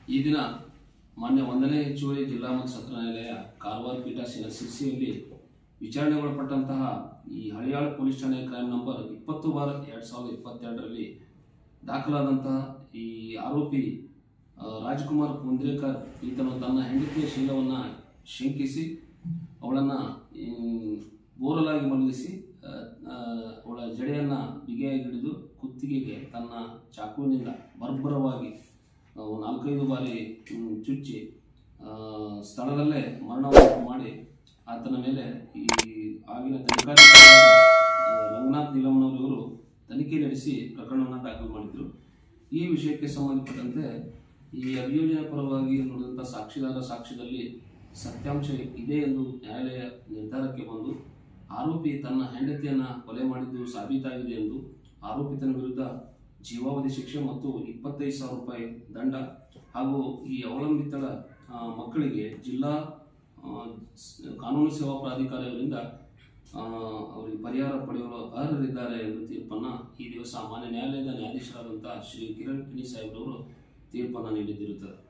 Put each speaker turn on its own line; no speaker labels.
ಈ ದಿನ ಮಾನ್ಯ 1ನೇ ಹೆಚ್ಚುವರಿ ಜಿಲ್ಲಾ ಮತ್ತು ಸತ್ರ ನ್ಯಾಯಾಲಯ ಕಾರವಾರ ಪೀಠ ಶಿರಸಿಯಲ್ಲಿ ವಿಚಾರಣೆಗೊಳಪಟ್ಟಂತಹ ಈ ಹಳಿಯಾಳ ಪೊಲೀಸ್ ಠಾಣೆ ಕ್ರೈಮ್ ನಂಬರ್ 20/2022ರಲ್ಲಿ ದಾಖಲಾದಂತಹ ಈ ಆರೋಪಿ ರಾಜ್ಕುಮಾರ್ ಕುಂದ್ರೇಕರ್ ಈತನು ತನ್ನ ಹೆಂಡತಿಯ ಶೀಲವನ್ನು ಶಂಕಿಸಿ ಅವಳನ್ನು ಬೋರಲಾಗಿ ಮಲಗಿಸಿ ಅವಳ ಜಡೆಯನ್ನು ಬಿಗಿಯಾಗಿ ಹಿಡಿದು ಕುತ್ತಿಗೆಗೆ ತನ್ನ ಚಾಕುವಿನಿಂದ ಬರ್ಬರವಾಗಿ 4-5 ಬಾರಿ ಚುಚ್ಚಿ ಸ್ಥಳದಲ್ಲೇ ಮರಣವನ್ನು ಮಾಡಿ ಆತನ ಮೇಲೆ ಈ ಆಗಿನ ತನಿಖಾಧಿಕಾರಿ ರಂಗನಾಥ್ ನೀಲಮ್ಮನವರು ತನಿಖೆ ನಡೆಸಿ ಪ್ರಕರಣವನ್ನು ದಾಖಲು ಮಾಡಿದರು. ಈ ವಿಷಯಕ್ಕೆ ಸಂಬಂಧಪಟ್ಟಂತೆ ಈ ಅಭಿಯೋಜನೆ ಪರವಾಗಿ ನುಡಿದಂಥ ಸಾಕ್ಷಿದಾರ ಸಾಕ್ಷ್ಯದಲ್ಲಿ ಸತ್ಯಾಂಶ ಇದೆ ಎಂದು ನ್ಯಾಯಾಲಯ ನಿರ್ಧಾರಕ್ಕೆ ಬಂದು ಆರೋಪಿ ತನ್ನ ಹೆಂಡತಿಯನ್ನು ಕೊಲೆ ಮಾಡಿದ್ದು ಸಾಬೀತಾಗಿದೆ ಎಂದು ಆರೋಪಿತನ ವಿರುದ್ಧ ಜೀವಾವಧಿ ಶಿಕ್ಷೆ ಮತ್ತು 25,000 ರೂಪಾಯಿ ದಂಡ ಹಾಗೂ ಈ ಅವಲಂಬಿತರ ಮಕ್ಕಳಿಗೆ ಜಿಲ್ಲಾ ಕಾನೂನು ಸೇವಾ ಪ್ರಾಧಿಕಾರದಿಂದ ಅವರಿಗೆ ಪರಿಹಾರ ಪಡೆಯಲು ಅರ್ಹರಿದ್ದಾರೆ ಎಂದು ತೀರ್ಪನ್ನು ಈ ದಿವಸ ಮಾನ್ಯ ನ್ಯಾಯಾಲಯದ ನ್ಯಾಯಾಧೀಶರಾದಂಥ ಶ್ರೀ ಕಿರಣ್ ಕಿಣಿ ಸಾಹೇಬ್ರವರು ತೀರ್ಪನ್ನು ನೀಡಿದಿರುತ್ತದೆ.